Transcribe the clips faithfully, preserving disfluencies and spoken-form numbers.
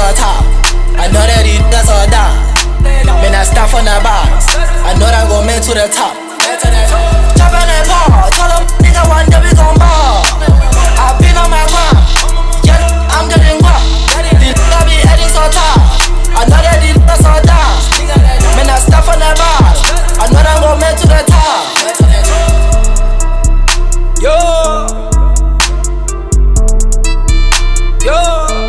on top. I know that these niggas all down. Man, I start from the box. I know that go make to the top. Chop on that ball, tell them nigga one day we gon' ball. I been on my grind, yeah, I'm getting guap. These niggas be heading so top. I know that these niggas all down. Man, I start from the box. I know that go make to the top. Yo, yo.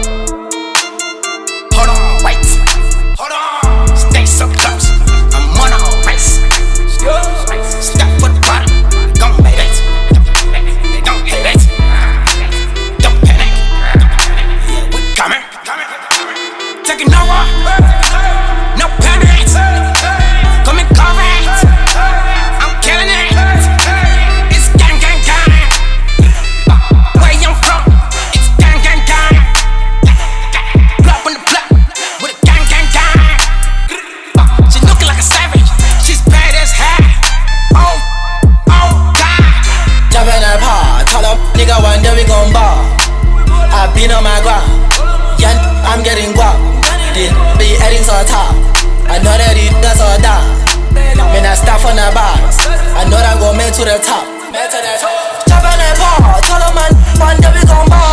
Hold on, wait, hold on. Stay so close. I'm on a race. Yo, step with the bottom. Don't hate it. Don't hate it. Don't panic. Yeah, we coming. Taking over. No panic. Coming correct. I'm killing it. It's gang gang gang. Where I'm from, it's gang gang gang. Block on the block with a gang gang gang. She looking like a savage. She's bad as hell. Oh, oh God. Jump in that pot. Tell up nigga one day we gon' ball. I been on my grind. Yeah, I'm getting guap. This be heading so top. I know that these niggas all down. Man, I start from the box. I know that go make to the top. Chop on that ball. Tell them man one day we gon' ball.